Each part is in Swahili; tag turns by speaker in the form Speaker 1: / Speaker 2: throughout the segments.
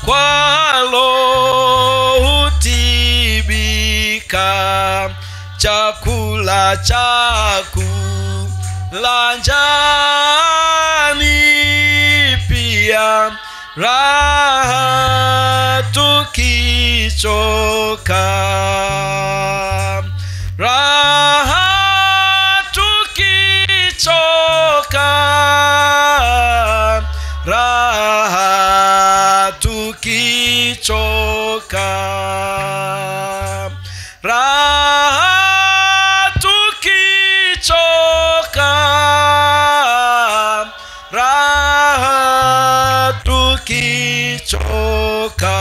Speaker 1: kwalo hutibika, chakula chakula njani, pia raha tukichoka, raha tukichoka, raha tukichoka, raha tukichoka, raha tukichoka.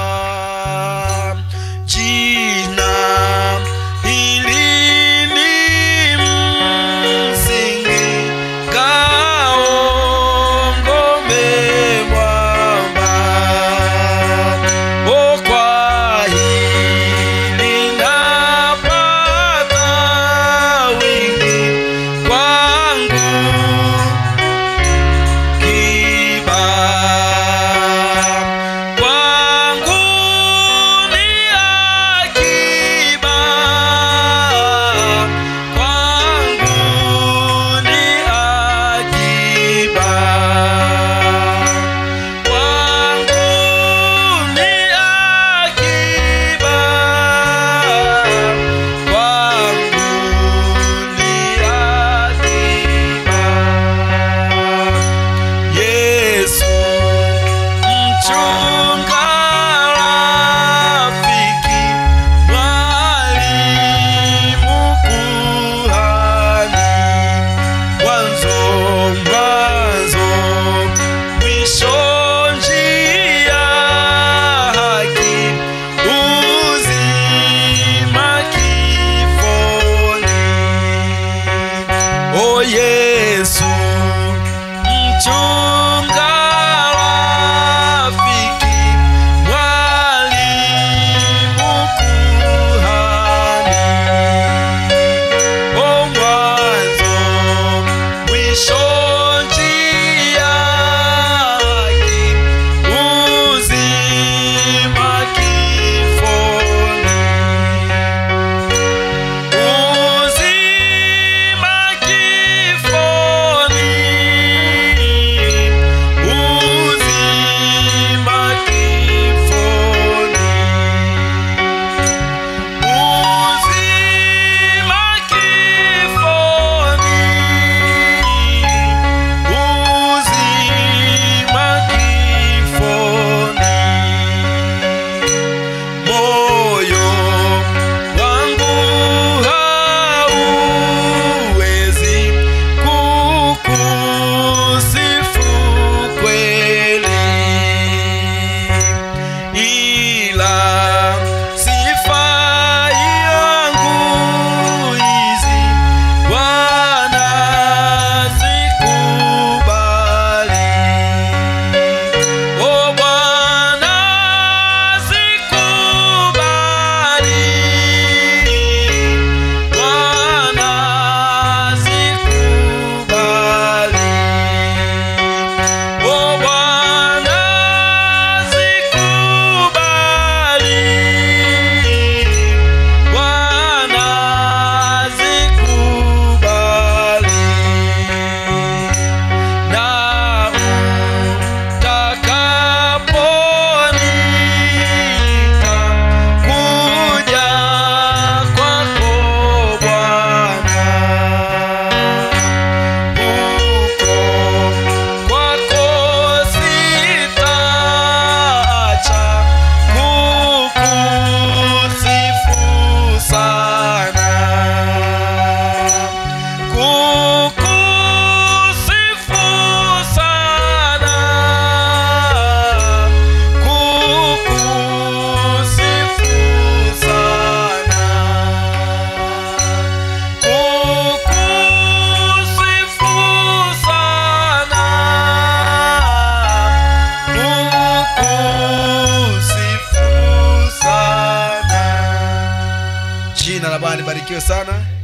Speaker 1: Jina hili ni msingi, ngao, ngome, mwamba. O kwa hili napata wingi, kwangu kiba, kwangu ni akiba, kwangu ni akiba, kwangu ni akiba, kwangu ni akiba. Yesu mchunga rafiki, mwalimu kuhani, mwanzo mwanzo, mwisho njia, haki, uzima kifoni. O Yesu mchunga rafiki, mwalimu kuhani, o mwanzo mwisho njia, haki, uzima kifoni, uzima kifoni, uzima kifoni, uzima kifoni, uzima kifoni. Moyo wangu hauwezi kukusifu kweli, ila sifa yangu hizi Bwana zikubali. O Bwana zikubali, Bwana zikubali, o Bwana zikubali, Bwana zikubali. Na utakaponika kuja kwako Bwana, huko kwako sitaacha kukusifu sana, kukusifu sana, kukusifu sana, kukusifu sana, kukusifu sana. Jina la Bwana libarikiwe sana.